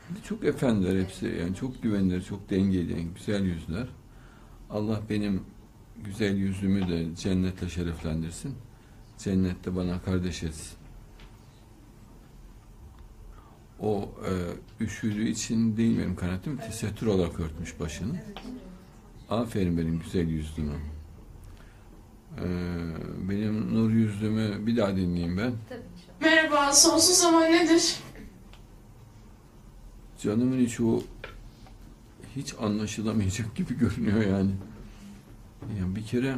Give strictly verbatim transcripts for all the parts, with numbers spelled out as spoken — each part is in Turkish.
Çok efendiler hepsi, yani çok güvenilir, çok dengeli, güzel yüzler. Allah benim güzel yüzümü de cennetle şereflendirsin. Cennette bana kardeş etsin. O e, üşüdüğü için değil benim kanaatim, tesettür olarak örtmüş başını. Aferin benim güzel yüzlüme. Ee, benim nur yüzlümü bir daha dinleyeyim ben. Merhaba, sonsuz zaman nedir? Canımın içi o hiç anlaşılamayacak gibi görünüyor yani. Yani bir kere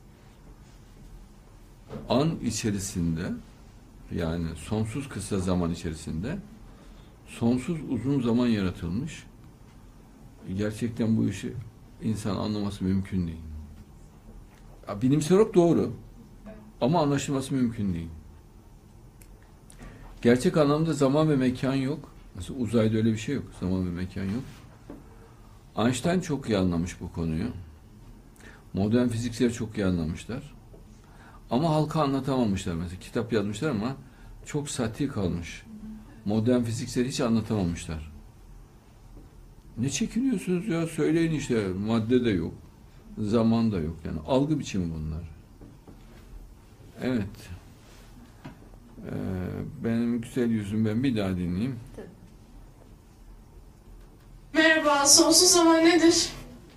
an içerisinde, yani sonsuz kısa zaman içerisinde sonsuz uzun zaman yaratılmış. Gerçekten bu işi insan anlaması mümkün değil. Ya, bilimsel olarak doğru ama anlaşılması mümkün değil. Gerçek anlamda zaman ve mekan yok. Mesela uzayda öyle bir şey yok. Zaman ve mekan yok. Einstein çok iyi anlamış bu konuyu. Modern fizikçiler çok iyi anlamışlar. Ama halka anlatamamışlar mesela. Kitap yazmışlar ama çok sati kalmış. Modern fizikçiler hiç anlatamamışlar. Ne çekiniyorsunuz ya? Söyleyin işte. Madde de yok. Zaman da yok. Yani algı biçimi bunlar. Evet. Ee, benim güzel yüzüm, ben bir daha dinleyeyim. Merhaba, sonsuz zaman nedir?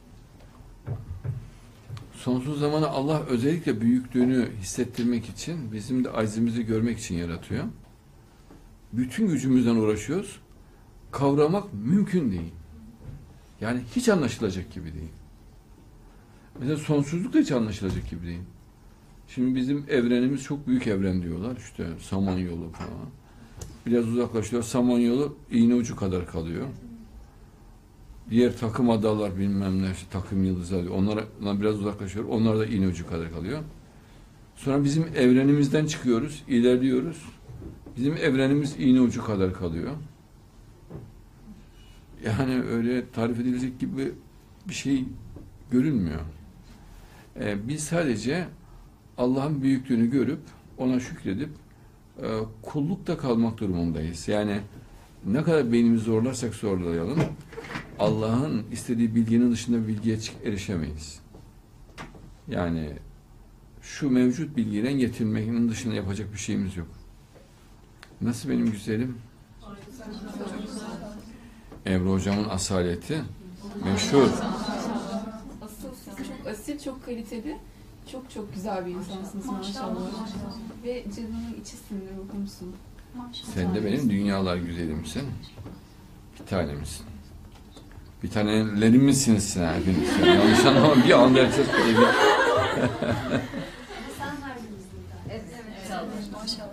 Sonsuz zamanı Allah özellikle büyüklüğünü hissettirmek için, bizim de acizimizi görmek için yaratıyor. Bütün gücümüzden uğraşıyoruz. Kavramak mümkün değil. Yani hiç anlaşılacak gibi değil. Mesela sonsuzluk da hiç anlaşılacak gibi değil. Şimdi bizim evrenimiz çok büyük evren diyorlar. İşte Samanyolu falan. Biraz uzaklaşıyor. Samanyolu iğne ucu kadar kalıyor. Diğer takım adalar bilmem ne, işte takım yıldızlar diyor. Onlardan biraz uzaklaşıyor. Onlar da iğne ucu kadar kalıyor. Sonra bizim evrenimizden çıkıyoruz, ilerliyoruz. Bizim evrenimiz iğne ucu kadar kalıyor. Yani öyle tarif edilecek gibi bir şey görünmüyor. Ee, biz sadece Allah'ın büyüklüğünü görüp ona şükredip e, kullukta kalmak durumundayız. Yani ne kadar beynimizi zorlarsak zorlayalım, Allah'ın istediği bilginin dışında bir bilgiye erişemeyiz. Yani şu mevcut bilgiden yetinmenin dışında yapacak bir şeyimiz yok. Nasıl benim güzelim? Ebru hocamın asaleti meşhur. Asıl siz çok asil, çok kaliteli, çok çok güzel bir insansınız maşallah. Ve canımın içisindir, okumsun. Sen de benim dünyalar güzelimsin. Bir tanemsin. Bir tanelerimizsiniz sen hepiniz. Yani yanlış anlama, bir anda herkes böyle bir... Sen harbimizin de. Evet, evet. Maşallah.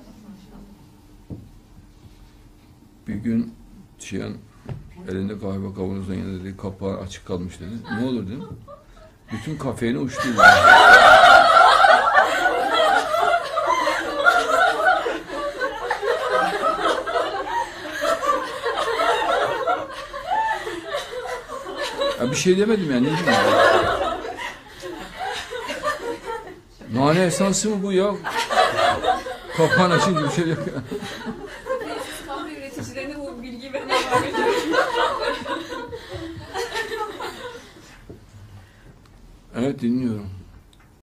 Bir gün Çiyan elinde kahve kavanozdan yanında dedi, kapağı açık kalmış dedi. Ne olur dedim. Bütün kafeine uçtu. Ya bir şey demedim yani. Ne diyeyim ya? Nane esansı mı bu ya? Kapağın açınca bir şey yok ya. Kahve üreticilerine bu bilgiyi ben veriyorum. Evet, dinliyorum.